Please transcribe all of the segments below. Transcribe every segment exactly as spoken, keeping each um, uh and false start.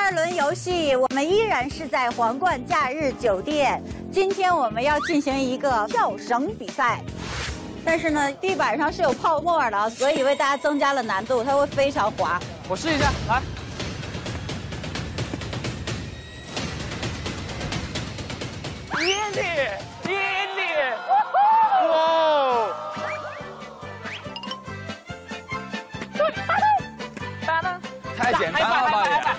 二轮游戏，我们依然是在皇冠假日酒店。今天我们要进行一个跳绳比赛，但是呢，地板上是有泡沫的，所以为大家增加了难度，它会非常滑。 我试一下，来。耶利，耶利，哇！太简单了吧也！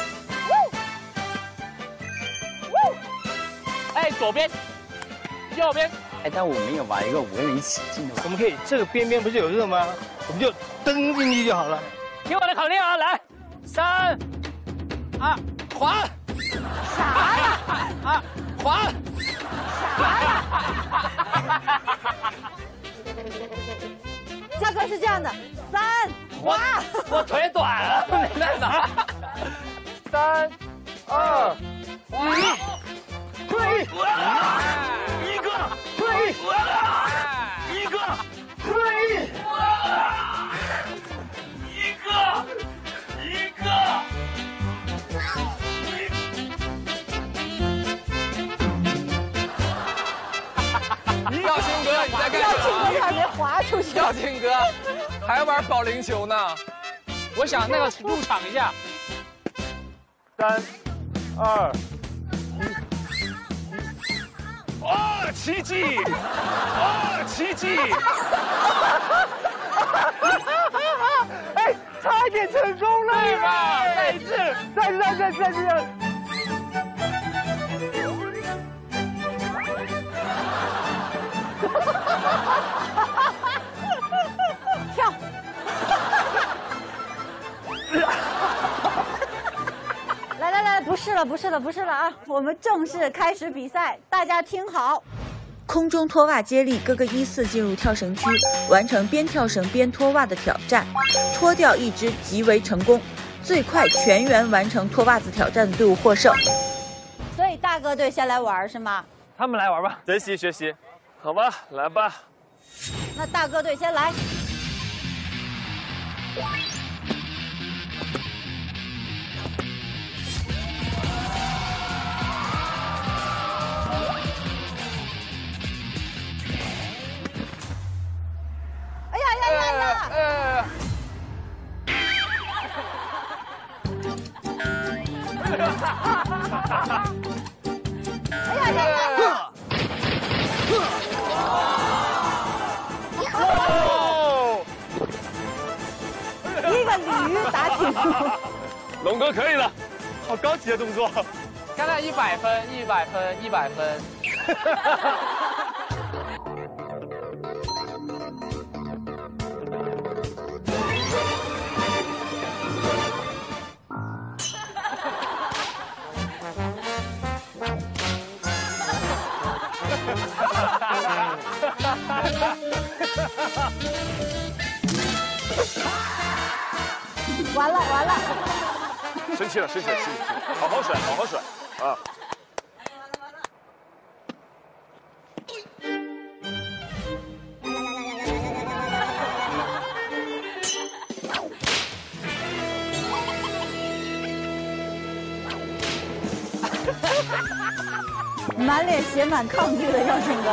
哎，左边，右边。 哎，但我们也玩一个五个人一起进的。 我们可以这个边边不是有热吗？我们就蹬进去就好了。 听我的口令啊，来，三、二，滑。 啥呀？ 啊，滑。 啥呀？嘉哥是这样的，三滑。 我腿短了，没办法。三、二、一，推，一个推，一个推，一个一个。耀庆哥，你在干什么？ 耀庆哥差点滑出去。 耀庆哥，还玩保龄球呢？我想那个入场一下。 三、二、 一，哦，奇迹！哦，奇迹！ 哎，差一点成功了， 对吧？再一次， 再再再再再。 跳！来来来，不是了，不是了，不是了啊！我们正式开始比赛，大家听好。 空中脱袜接力，哥哥依次进入跳绳区，完成边跳绳边脱袜的挑战，脱掉一只极为成功，最快全员完成脱袜子挑战的队伍获胜。 所以大哥队先来玩是吗？ 他们来玩吧， 学习学习，好吧，来吧。 那大哥队先来。哎呀呀呀呀！ 呃， 哎呀呀呀！ 哦， 一个驴打挺住。 龙哥可以了，好高级的动作。 刚才一百分，一百分，一百分。 完了完了！ 生气了，生气了，生气了，好好甩，好好甩啊！ 满脸写满抗拒的耀庆哥，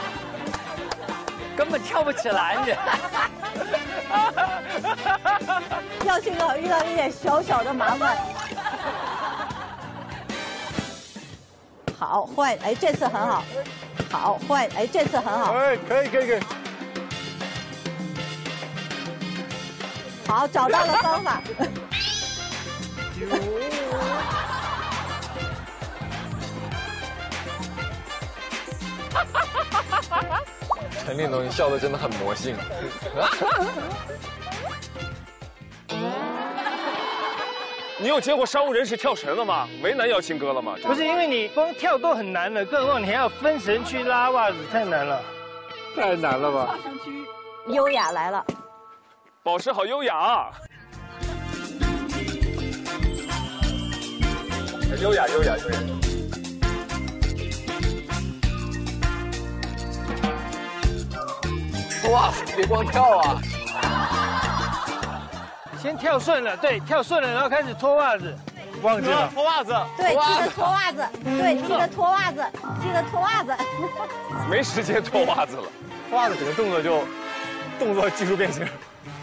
根本跳不起来你。 耀庆哥遇到一点小小的麻烦。好，换，哎，这次很好。好，换，哎，这次很好。 哎，可以可以可以。 好，找到了方法。 陈立农，你笑的真的很魔性。 你有见过商务人士跳绳的吗？为难耀庆哥了吗？ 不是，因为你光跳都很难了，更何况你还要分神去拉袜子，太难了， 太难了吧？ 优雅来了， 保持好优雅。优雅优雅优雅。 哇，别光跳啊！ 先跳顺了，对，跳顺了，然后开始脱袜子。 忘记了。 脱袜子。 对，记得脱袜子。对，记得脱袜子，记得脱袜子。 没时间脱袜子了，脱袜子整个动作就动作技术变形。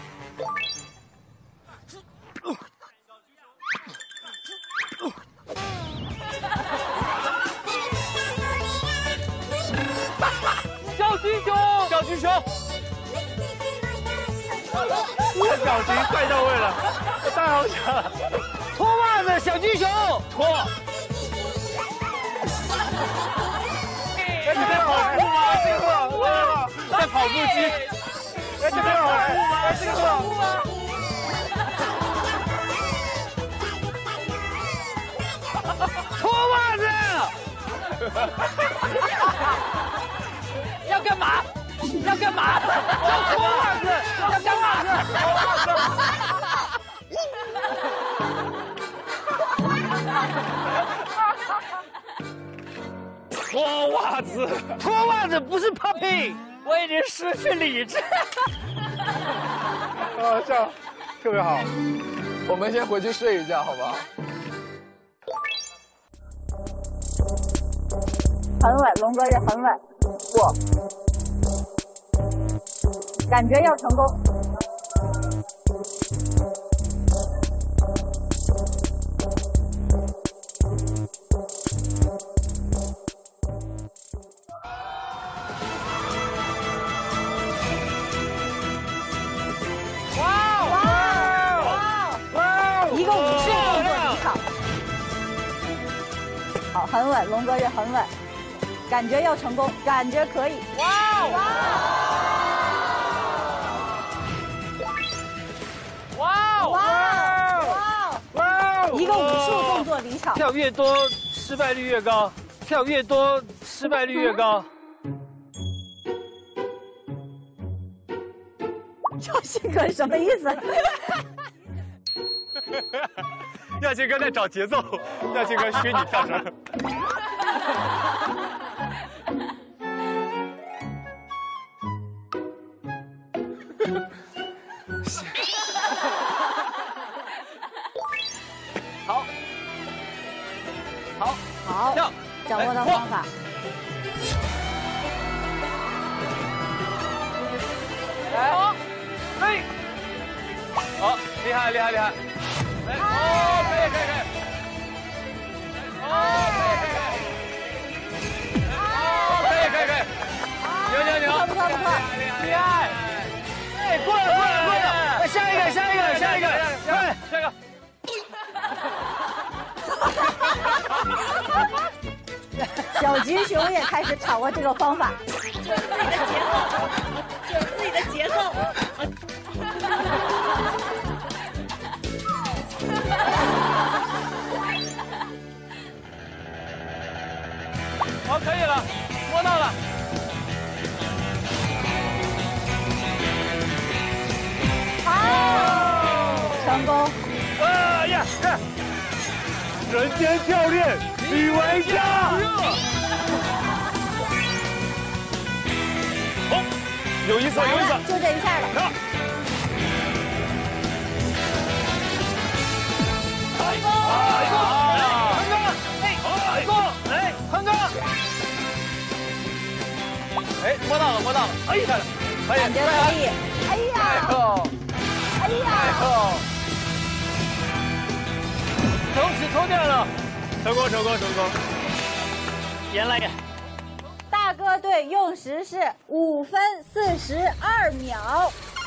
小鸡熊， 小鸡熊。 这表情太到位了，太好笑了！脱袜子，小鸡熊， 脱。哎，你在跑步吗？这个，哇，在跑步机。哎，这边跑步吗？这个。 脱袜子。要干嘛？要干嘛？要脱袜子！要干嘛？ 脱袜子！ 脱袜子不是 popping， 我已经失去理智。 啊，这样特别好。 我们先回去睡一觉，好不好？ 很稳，龙哥这很稳，过。 感觉要成功。 哇哇哇哇！ 一个武士动作离场。好，很稳，龙哥这很稳，感觉要成功，感觉可以。 哇哇！ 哇哇哇哇！ 一个武术动作离场， 跳越多失败率越高，跳越多失败率越高。 赵信哥什么意思？ 亚青哥在找节奏，亚青哥学你跳绳。 好，好， 好， 跳， 掌握到方法。 来，好，哎，好，厉害，厉害，厉害！哎，哦，可以，可以，可以。哦，可以，可以，可以。哦，可以，可以，可以。牛牛牛！ 不错，不错，不错。 厉害！ 哎，过了，过了，过了！下一个，下一个，下一个，快， 下一个。 小菊熊也开始掌握这个方法， 就是自己的节奏，就是自己的节奏。 好，可以了，摸到了。 好，成功。 啊呀！人间教练女玩家。 好，有意思，有意思， 就这一下了。 跳。 来哥，来哥，来哥，哎，来哥，来，恒哥。 哎，摸到了，摸到了，哎呀，可以， 感觉可以。哎呀， 哎呦， 哎呀， 哎呦， 手指脱掉了， 成功，成功，成功。 严来呀！ 大哥队用时是五分四十二秒。